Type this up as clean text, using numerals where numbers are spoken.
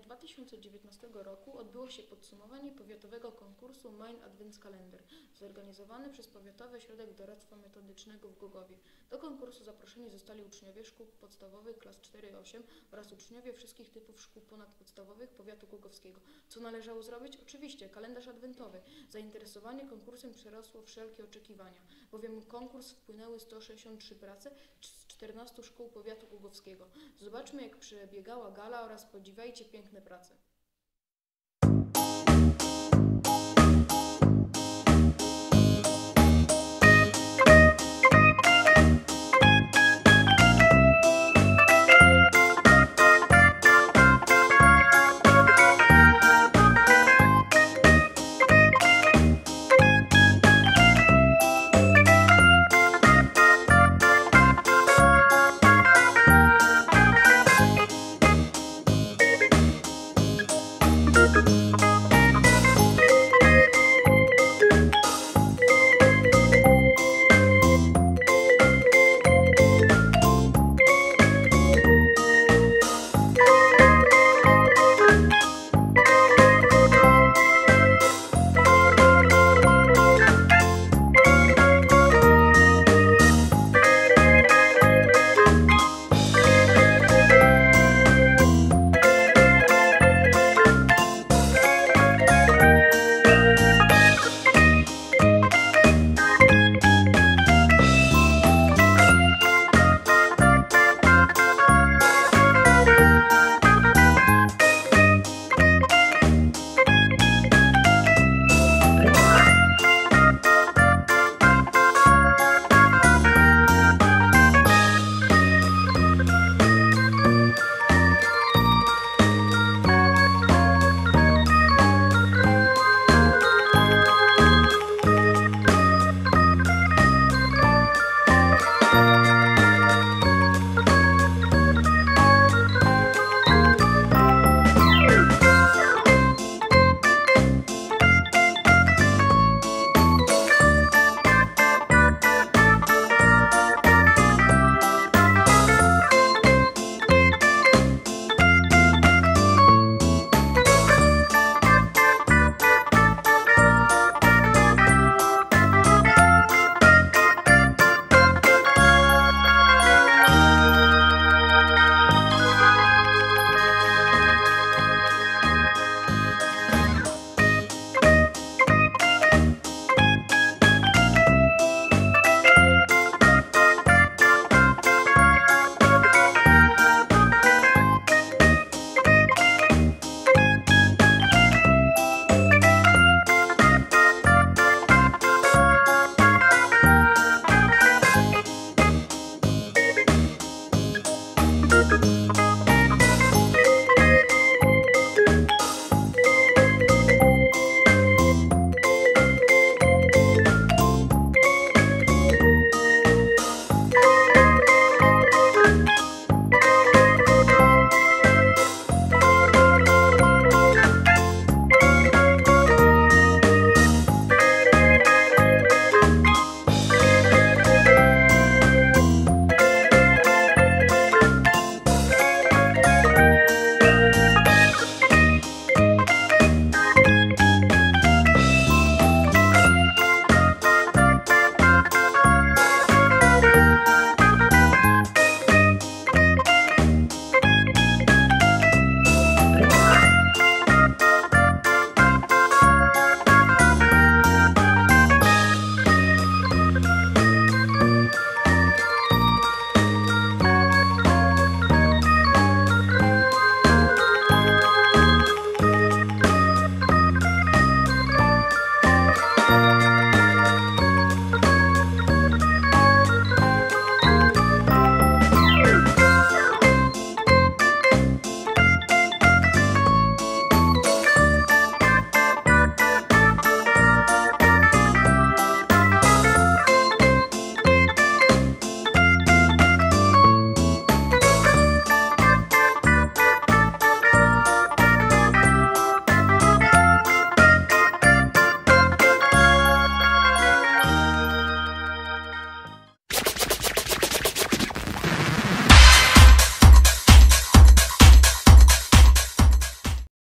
maju 2019 roku odbyło się podsumowanie powiatowego konkursu Main Adventskalender, zorganizowany przez Powiatowy Ośrodek Doradztwa Metodycznego w Głogowie. Do konkursu zaproszeni zostali uczniowie szkół podstawowych klas 4-8 oraz uczniowie wszystkich typów szkół ponadpodstawowych powiatu głogowskiego. Co należało zrobić? Oczywiście kalendarz adwentowy. Zainteresowanie konkursem przerosło wszelkie oczekiwania, bowiem konkurs wpłynęły 163 prace z 14 szkół powiatu głogowskiego. Zobaczmy, jak przebiegała gala oraz podziwiajcie piękne prace.